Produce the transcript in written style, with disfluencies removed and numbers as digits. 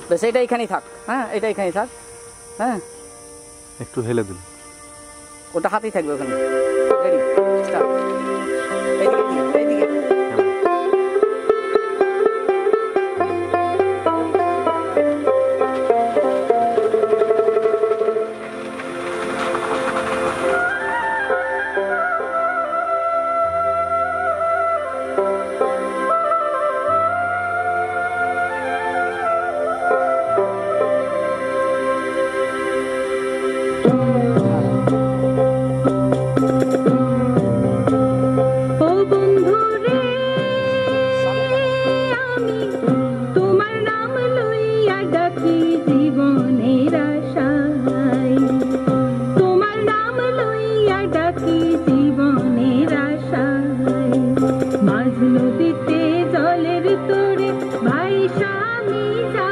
বেশ এটা এখানেই থাক, হ্যাঁ এটা এখানেই থাক, হ্যাঁ একটু হেলে দিন, ওটা হাতেই থাকবে ওখানে। Ready start. এইদিকে এইদিকে নদীতে জলের তোরে ভাই স্বামী